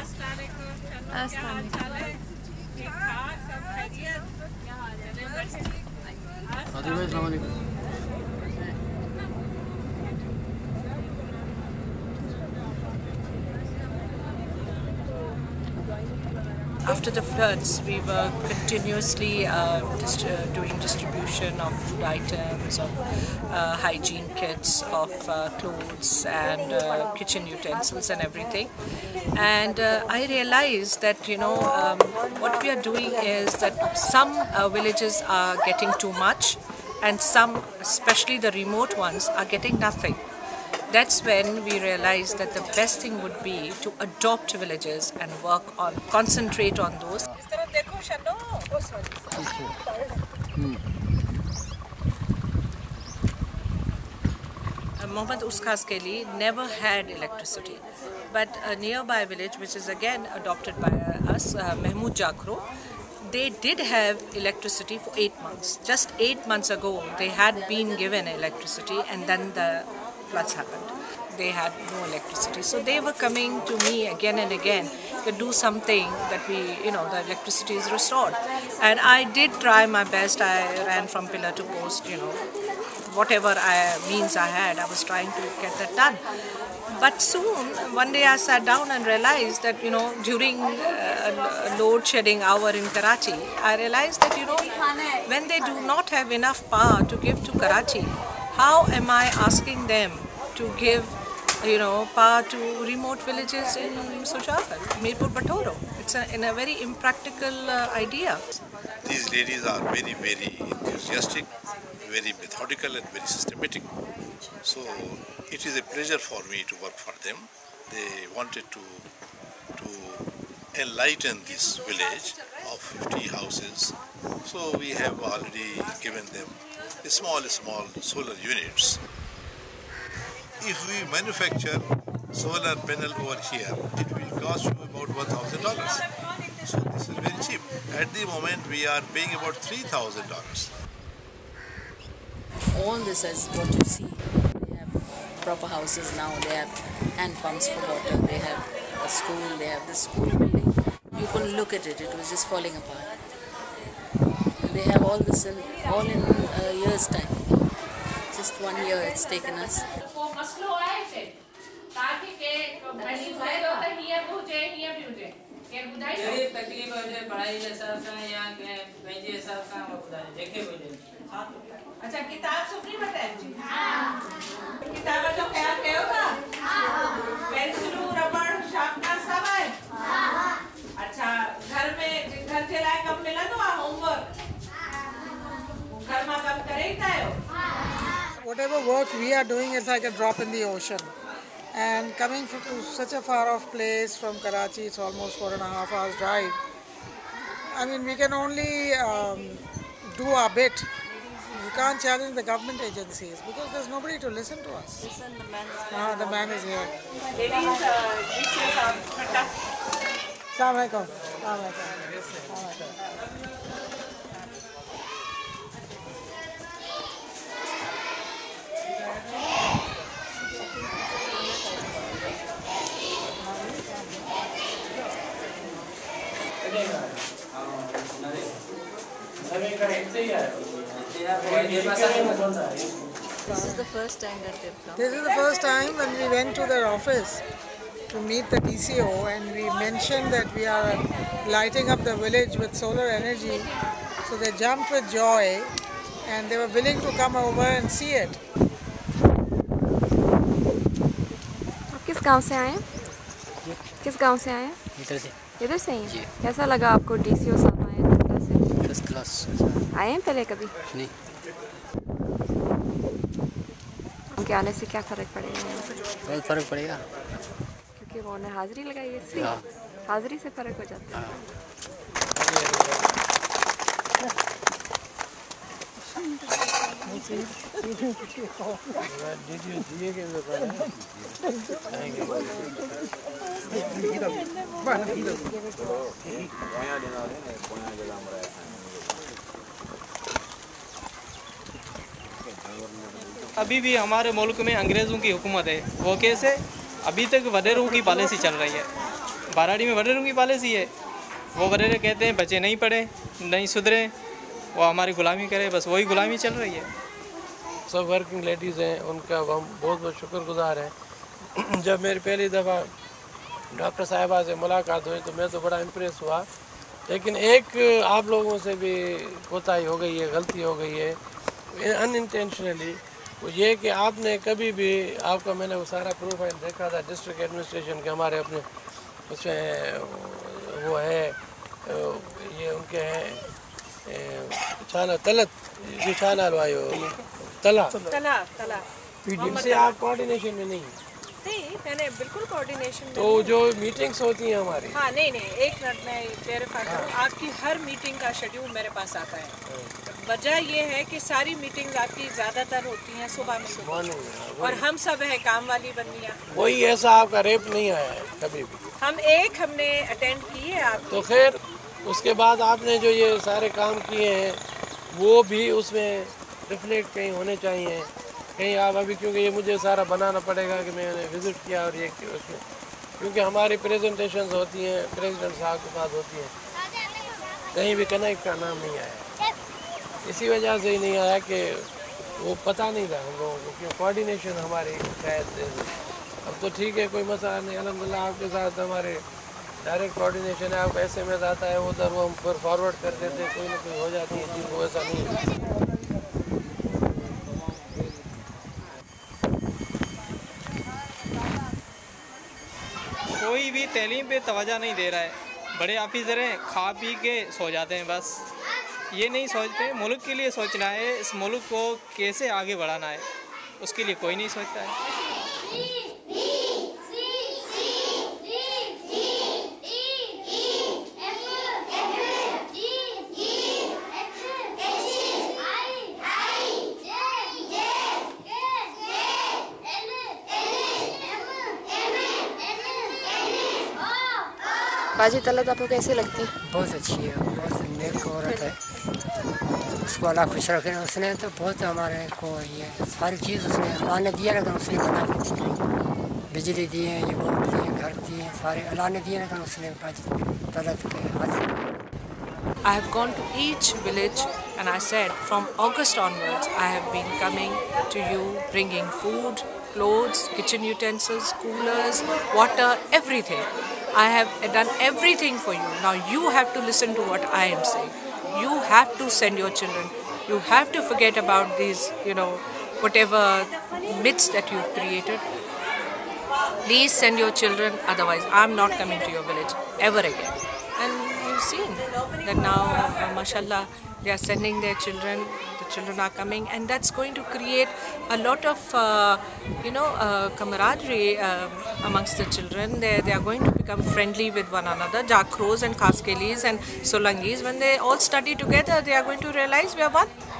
After the floods, we were continuously doing distribution of food items, of hygiene kits, of clothes and kitchen utensils and everything. And I realized that, what we are doing is that some villages are getting too much and some, especially the remote ones, are getting nothing. That's when we realized that the best thing would be to adopt villages and concentrate on those. Mohammad Uskhas Keli never had electricity, but a nearby village, which is again adopted by us, Mahmood Jakro, they did have electricity for 8 months. Just 8 months ago, they had been given electricity, and then the floods happened. They had no electricity. So they were coming to me again and again to do something that the electricity is restored. And I did try my best. I ran from pillar to post, whatever means I had, I was trying to get that done. But soon, one day I sat down and realized that, during a load shedding hour in Karachi, I realized that, when they do not have enough power to give to Karachi, how am I asking them to give, power to remote villages in Sushafal, Mirpur Batoro? It's a very impractical idea. These ladies are very, very enthusiastic, very methodical and very systematic. So it is a pleasure for me to work for them. They wanted to enlighten this village of 50 houses. So we have already given them small solar units. If we manufacture solar panel over here, it will cost you about $1,000. So this is very cheap. At the moment, we are paying about $3,000. All this is what you see. They have proper houses now. They have hand pumps for water. They have a school. They have this school building. You couldn't look at it. It was just falling apart. They have all this all in a year's time. Just 1 year it's taken us. अच्छा किताब सुपरी बताए जी हाँ किताब जो ख्याल कयो था हाँ पेंसिल रबड़ शार्पनर सब है हाँ अच्छा घर चलाए कब मिला तो होमवर्क घर में कब करे तायो Whatever work we are doing is like a drop in the ocean. And coming to such a far off place from Karachi, it's almost 4.5 hours drive. I mean, we can only do our bit. We can't challenge the government agencies because there's nobody to listen to us. Listen, the man is here. The man is here. Ladies, dishes are fantastic. Assalamu alaikum. Assalamu alaikum. This is the first time that they've come. This is the first time when we went to their office to meet the DCO, and we mentioned that we are lighting up the village with solar energy. So they jumped with joy and they were willing to come over and see it. आप किस गांव से आए हैं? किस गांव से आए हैं? इधर से ही? कैसा लगा आपको DCO साहब आए हैं से? First class. आए हैं पहले कभी? नहीं। उनके आने से क्या फ़र्क पड़ेगा यहाँ पर? बहुत फ़र्क पड़ेगा। क्योंकि वो उन्हें हाज़िरी लगाई है इसलिए हाज़िरी से फ़र्क हो जाता है। अभी भी हमारे मुल्क में अंग्रेज़ों की हुकूमत है। वो कैसे? अभी तक वडेरों की पॉलिसी चल रही है। बाराड़ी में वडेरों की पॉलिसी है। वो वडेरे कहते हैं बच्चे नहीं पढ़े, नहीं सुधरे, वो हमारी गुलामी करे, बस वही गुलामी चल रही है। सब वर्किंग लेडीज़ हैं, उनका हम बहुत बहुत शुक्रगुजार हैं। जब मेरी पहली दफ़ा डॉक्टर साहिबा से मुलाकात हुई तो मैं तो बड़ा इम्प्रेस हुआ, लेकिन एक आप लोगों से भी कोताही हो गई है, गलती हो गई है अनइंटेंशनली। वो ये कि आपने कभी भी, आपका मैंने वो सारा प्रोफाइल देखा था डिस्ट्रिक्ट एडमिनिस्ट्रेशन के, हमारे अपने उसमें वो है, ये उनके हैं छाना तलत जो छाना वायो तला से आप कोऑर्डिनेशन में नहीं? नहीं, मैंने बिल्कुल कोऑर्डिनेशन में। तो जो मीटिंग्स होती हैं हमारी, हाँ नहीं, एक मिनट में वेरीफाई करूँ। आपकी हर मीटिंग का शेड्यूल मेरे पास आता है। वजह ये है कि सारी मीटिंग्स आपकी ज़्यादातर होती हैं सुबह में, और हम सब है काम वाली बंदियाँ। वही ऐसा आपका रेप नहीं आया है कभी भी? हमने अटेंड की है आप। तो खैर उसके बाद आपने जो ये सारे काम किए हैं वो भी उसमें रिफ्लेक्ट कहीं होने चाहिए कहीं। आप अभी, क्योंकि ये मुझे सारा बनाना पड़ेगा कि मैंने विज़िट किया और ये उसमें, क्योंकि हमारी प्रेजेंटेशंस होती हैं प्रेसिडेंट साहब के साथ होती हैं, कहीं भी कनेक्ट का नाम नहीं आया। इसी वजह से ही नहीं आया कि वो पता नहीं था हम लोगों को, क्यों कोऑर्डिनेशन हमारी शायद। अब तो ठीक है, कोई मसला नहीं, अल्हम्दुलिल्लाह आपके साथ हमारे डायरेक्ट कोऑर्डिनेशन है। आपको SMS आता है उधर, वो हम फिर फॉरवर्ड कर देते हैं, कोई ना कोई हो जाती है चीज़, वो ऐसा नहीं है। कोई भी तालीम पे तवज्जो नहीं दे रहा है। बड़े ऑफिसर हैं, खा पी के सो जाते हैं, बस ये नहीं सोचते मुल्क के लिए सोचना है, इस मुल्क को कैसे आगे बढ़ाना है, उसके लिए कोई नहीं सोचता है। बाजी तलत आपको कैसी लगती है? बहुत अच्छी है, बहुत नेक औरत है, उसको अल्लाह खुश रखे। उसने तो बहुत हमारे को ये सारी चीज़ उसने अल्लाह ने दिया, लेकिन उसने बना के दी। बिजली दिए, ये बोर्ड दिए, घर दिए, सारे अल्लाह ने दिए, लेकिन उसने बाजी तलत के हाथ से। I have gone to each village and I said from August onwards I have been coming to you bringing food, clothes, kitchen utensils, coolers, water, everything. I have done everything for you. Now you have to listen to what I am saying. You have to send your children. You have to forget about these, whatever myths that you've created. Please send your children, otherwise I'm not coming to your village ever again. And you've seen that now, mashallah, they are sending their children, the children are coming, and that's going to create a lot of, camaraderie amongst the children. They are going to become friendly with one another. Jakros and Khaskelis and Solangis, when they all study together, they are going to realize we are one.